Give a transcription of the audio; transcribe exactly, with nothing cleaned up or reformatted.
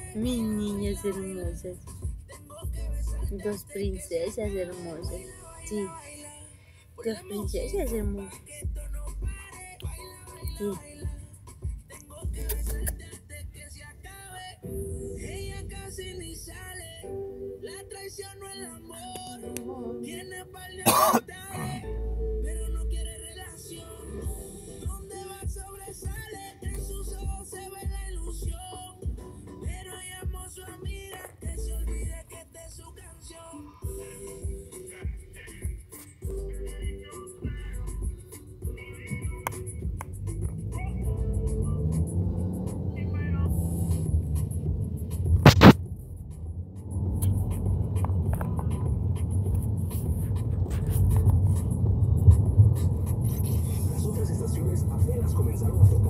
Mis niñas hermosas. Dos princesas hermosas. Sí. Dos princesas hermosas. Sí. Ella casi ni sale. La traición no el amor. Tiene par de amistades, pero no quiere relación. Donde va sobresale, en sus ojos se ve la ilusión. Pero llamó a su amiga que se olvide que esta es su canción. Las otras estaciones apenas comenzaron a tocar.